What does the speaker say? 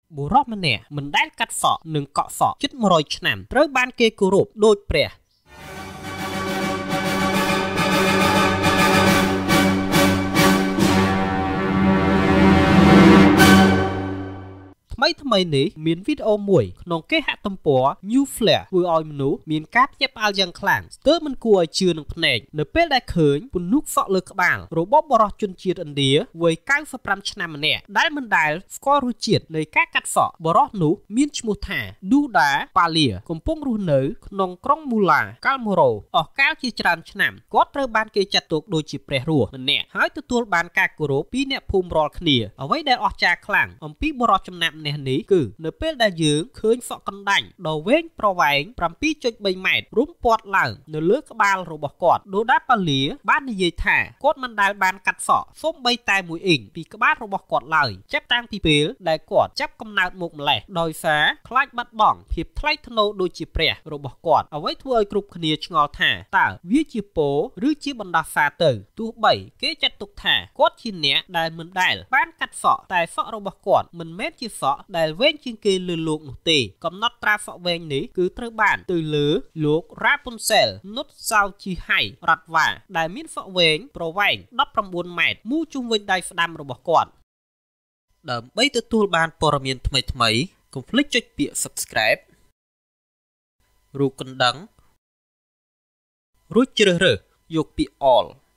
បុរសម្នាក់មិនដែលកាត់សក់និងកក់សក់ជិត100ឆ្នាំត្រូវបានគេគោរពដូចព្រះថ្មីនេះមានវីដេអូមួយក្នុងគេហទំព័រ New Flare ធ្វើឲ្យមនុស្សមានការភ្ញាក់ផ្អើលយ៉ាងខ្លាំងស្ទើរមិនគួរឲ្យជឿនឹងភ្នែកនៅពេលដែលឃើញពន្លុកសក់លើក្បាលរបស់បរិសុទ្ធជនជាតិឥណ្ឌាវ័យ95ឆ្នាំម្នាក់ដែលមិនដែលស្គាល់រសជាតិនៃការកាត់សក់បរិសុទ្ធនោះមានឈ្មោះថា Duda Palia កំពុងរស់នៅក្នុងក្រុង Mula Kalmoro អស់កាលជាច្រើនឆ្នាំគាត់ត្រូវបានគេចាត់ទុកដូចជាព្រះរស់ម្នាក់ហើយទទួលបានការគោរពពីអ្នកភូមិរាល់គ្នាអ្វីដែលអស្ចារ្យខ្លាំងអំពីបរិសុទ្ធចំណាប់ម្នាក់នេះគឺនៅពេលដែលយើងឃើញសក់កណ្ដាញ់ដ៏វែងប្រវែង 7.3 ម៉ែត្ររុំព័ទ្ធឡើងនៅលើក្បាលរបស់គាត់ដូដាប៉ាលីបាននិយាយថាគាត់មិនដែលបានកាត់សក់សូម្បីតែមួយអ៊ីងពីក្បាលរបស់គាត់ឡើយចាប់តាំងពីពេលដែលគាត់ចាប់កំណើតមកម្លេះដោយសារខ្លាចបាត់បង់ភាពថ្លៃថ្នូរដូចជាព្រះរបស់គាត់អ្វីធ្វើឲ្យគ្រប់គ្នាឆ្ងល់ថាតើវាជាពរឬជាបណ្ដាសាទៅទោះបីគេចាត់ទុកថាគាត់ជាអ្នកដែលមិនដែលបានកាត់សក់តែសក់របស់គាត់មិនមែនជាសក់ដែលវែងជាងគេលើលោកនោះទេកំណត់ត្រាសក់វែងនេះគឺត្រូវបានទៅលើលោក Rapunzel នុតសាវជីហៃរ៉ាត់វ៉ាដែលមានសក់វែងប្រវែង19ម៉ែត្រមូលជុំវិញដៃស្ដាំរបស់គាត់ដើម្បីទទួលបានព័ត៌មានថ្មីៗកុំភ្លេចចុចពាក្យ Subscribe រូបកណ្ដឹងរួចជ្រើសរើសយកពាក្យ All